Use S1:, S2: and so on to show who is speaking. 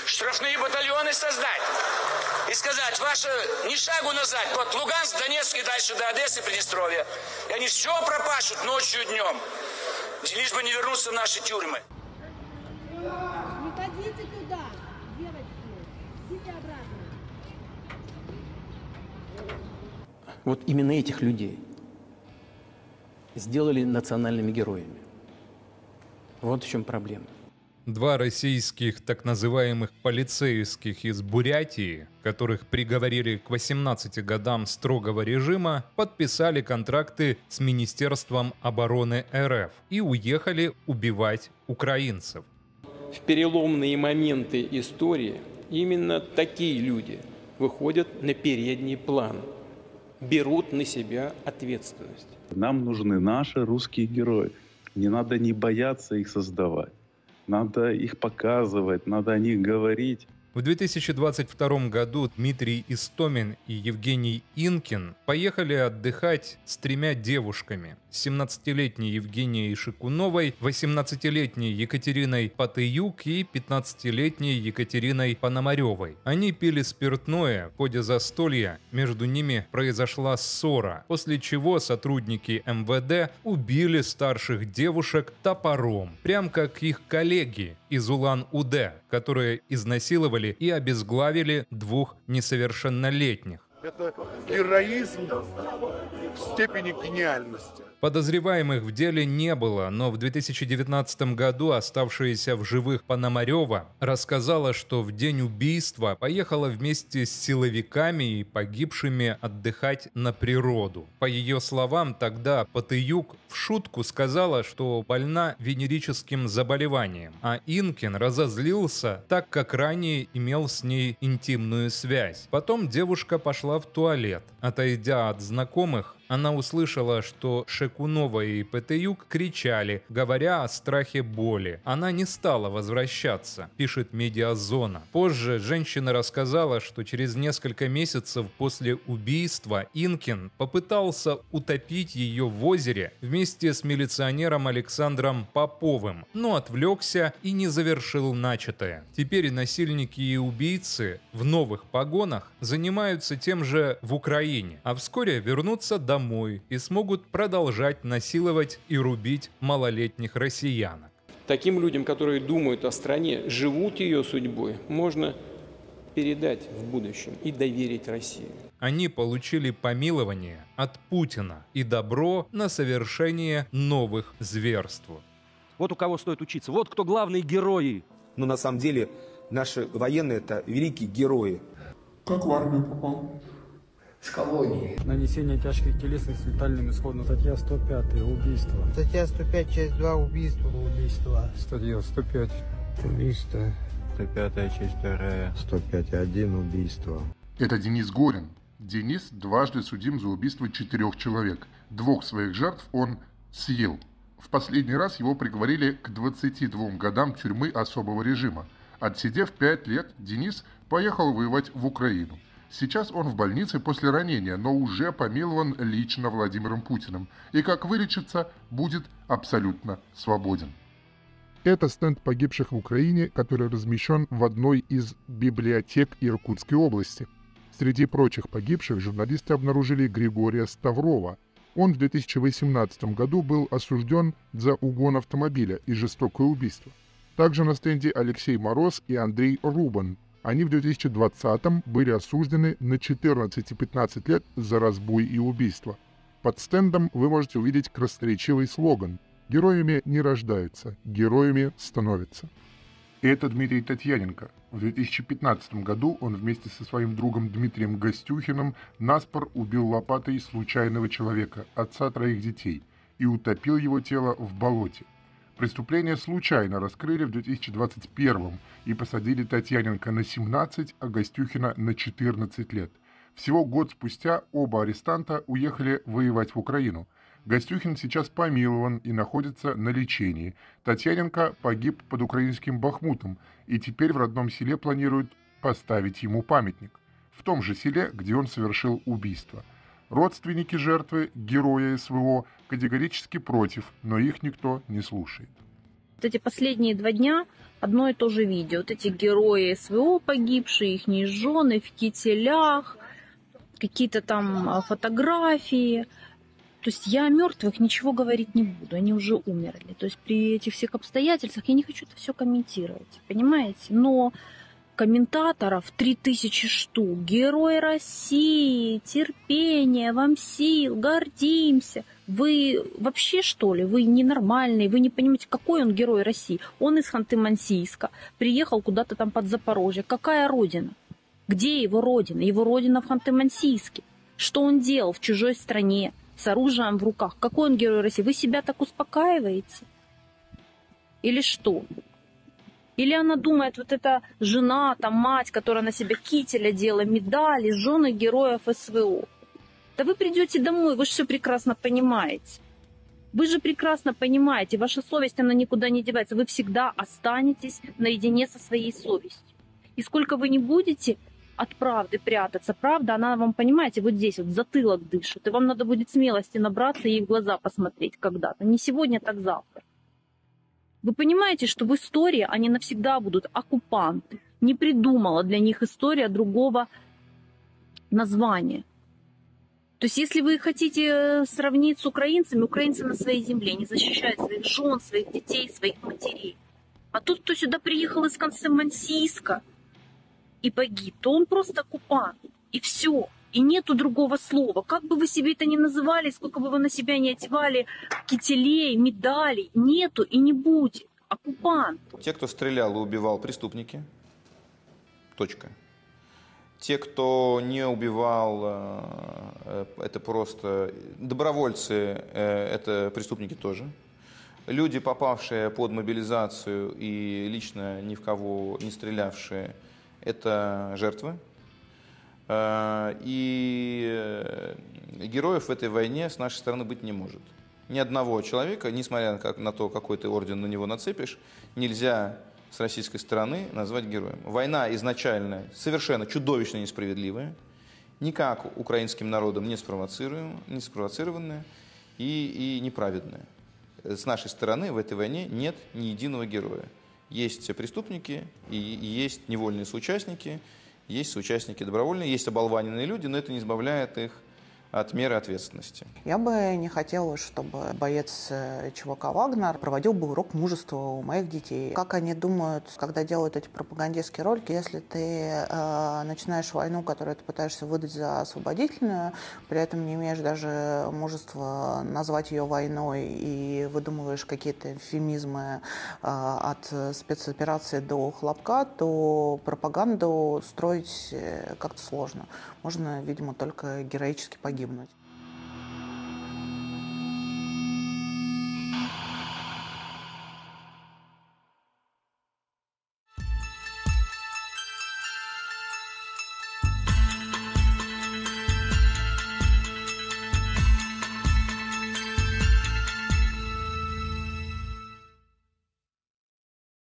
S1: штрафные батальоны создать и сказать, ваше ни шагу назад, вот Луганск, Донецк и дальше до Одессы, Приднестровья. И они все пропашут ночью и днем, лишь бы не вернуться в наши тюрьмы.
S2: Не ходите туда, девочки, идите обратно.
S3: Вот именно этих людей сделали национальными героями. Вот в чем проблема.
S4: Два российских так называемых полицейских из Бурятии, которых приговорили к 18 годам строгого режима, подписали контракты с Министерством обороны РФ и уехали убивать украинцев.
S3: В переломные моменты истории именно такие люди выходят на передний план, берут на себя ответственность.
S5: Нам нужны наши русские герои. Не надо не бояться их создавать. Надо их показывать, надо о них говорить.
S4: В 2022 году Дмитрий Истомин и Евгений Инкин поехали отдыхать с тремя девушками: 17-летней Евгенией Шикуновой, 18-летней Екатериной Патыюк и 15-летней Екатериной Пономаревой. Они пили спиртное, в ходе застолья между ними произошла ссора, после чего сотрудники МВД убили старших девушек топором, прям как их коллеги из Улан-Удэ, которые изнасиловали и обезглавили двух несовершеннолетних.
S6: Это героизм в степени гениальности.
S4: Подозреваемых в деле не было, но в 2019 году оставшаяся в живых Пономарева рассказала, что в день убийства поехала вместе с силовиками и погибшими отдыхать на природу. По ее словам, тогда Патыюк в шутку сказала, что больна венерическим заболеванием, а Инкин разозлился, так как ранее имел с ней интимную связь. Потом девушка пошла в туалет. Отойдя от знакомых, она услышала, что Шикунова и Патыюк кричали, говоря о страхе боли. Она не стала возвращаться, пишет Медиазона. Позже женщина рассказала, что через несколько месяцев после убийства Инкин попытался утопить ее в озере вместе с милиционером Александром Поповым, но отвлекся и не завершил начатое. Теперь насильники и убийцы в новых погонах занимаются тем же в Украине, а вскоре вернутся домой и смогут продолжать насиловать и рубить малолетних россиянок.
S3: Таким людям, которые думают о стране, живут ее судьбой, можно передать в будущем и доверить России.
S4: Они получили помилование от Путина и добро на совершение новых зверств.
S7: Вот у кого стоит учиться, вот кто главные герои.
S8: Но на самом деле наши военные — это великие герои.
S6: Как в армию попал?
S1: С колонии.
S9: Нанесение тяжких телесных с летальным исходом. Статья 105 убийство.
S10: Статья 105, часть 2 убийство.
S9: Убийство. Статья 105 убийство.
S11: 105, часть 2.
S12: 105.1 убийство.
S6: Это Денис Горин. Денис дважды судим за убийство 4 человек. 2 своих жертв он съел. В последний раз его приговорили к 22 годам тюрьмы особого режима. Отсидев 5 лет, Денис поехал воевать в Украину. Сейчас он в больнице после ранения, но уже помилован лично Владимиром Путиным. И как вылечится, будет абсолютно свободен.
S13: Это стенд погибших в Украине, который размещен в одной из библиотек Иркутской области. Среди прочих погибших журналисты обнаружили Григория Ставрова. Он в 2018 году был осужден за угон автомобиля и жестокое убийство. Также на стенде Алексей Мороз и Андрей Рубан. Они в 2020-м были осуждены на 14 и 15 лет за разбой и убийство. Под стендом вы можете увидеть красноречивый слоган: «Героями не рождаются, героями становятся».
S6: Это Дмитрий Татьяненко. В 2015 году он вместе со своим другом Дмитрием Гостюхиным наспор убил лопатой случайного человека, отца 3 детей, и утопил его тело в болоте. Преступление случайно раскрыли в 2021 и посадили Татьяненко на 17, а Гостюхина на 14 лет. Всего год спустя оба арестанта уехали воевать в Украину. Гостюхин сейчас помилован и находится на лечении. Татьяненко погиб под украинским Бахмутом, и теперь в родном селе планируют поставить ему памятник. В том же селе, где он совершил убийство. Родственники жертвы, героя СВО, категорически против, но их никто не слушает.
S14: Вот эти последние 2 дня одно и то же видео. Вот эти герои СВО погибшие, их жены в кителях, какие-то там фотографии. То есть я о мертвых ничего говорить не буду, они уже умерли. То есть при этих всех обстоятельствах я не хочу это все комментировать, понимаете? Но комментаторов 3000 штук. Герой России, терпение, вам сил, гордимся. Вы вообще что ли? Вы ненормальный, вы не понимаете, какой он герой России. Он из Ханты-Мансийска, приехал куда-то там под Запорожье. Какая родина? Где его родина? Его родина в Ханты-Мансийске. Что он делал в чужой стране с оружием в руках? Какой он герой России? Вы себя так успокаиваете? Или что? Или она думает, вот эта жена, там мать, которая на себе кителя делала, медали, жены героев СВО. Да вы придете домой, вы же все прекрасно понимаете. Вы же прекрасно понимаете, ваша совесть, она никуда не девается. Вы всегда останетесь наедине со своей совестью. И сколько вы не будете от правды прятаться, правда, она вам, понимаете, вот здесь вот затылок дышит. И вам надо будет смелости набраться и ей в глаза посмотреть когда-то. Не сегодня, так завтра. Вы понимаете, что в истории они навсегда будут оккупанты. Не придумала для них история другого названия. То есть если вы хотите сравнить с украинцами, украинцы на своей земле не защищают своих жен, своих детей, своих матерей. А тот, кто сюда приехал из Ханты-Мансийска и погиб, то он просто оккупант. И все. И нету другого слова. Как бы вы себе это ни называли, сколько бы вы на себя не одевали кителей, медалей, нету и не будет. Оккупант.
S15: Те, кто стрелял и убивал, преступники. Точка. Те, кто не убивал, это просто добровольцы, это преступники тоже. Люди, попавшие под мобилизацию и лично ни в кого не стрелявшие, это жертвы. И героев в этой войне с нашей стороны быть не может. Ни одного человека, несмотря на то, какой ты орден на него нацепишь, нельзя с российской стороны назвать героем. Война изначально совершенно чудовищно несправедливая, никак украинским народом не спровоцированная и неправедная. С нашей стороны в этой войне нет ни единого героя. Есть преступники и есть невольные соучастники, есть соучастники добровольные, есть оболваненные люди, но это не избавляет их от меры ответственности.
S16: Я бы не хотела, чтобы боец ЧВК «Вагнер» проводил бы урок мужества у моих детей. Как они думают, когда делают эти пропагандистские ролики, если ты начинаешь войну, которую ты пытаешься выдать за освободительную, при этом не имеешь даже мужества назвать ее войной и выдумываешь какие-то эвфемизмы от спецоперации до хлопка, то пропаганду строить как-то сложно. Можно, видимо, только героически погибнуть.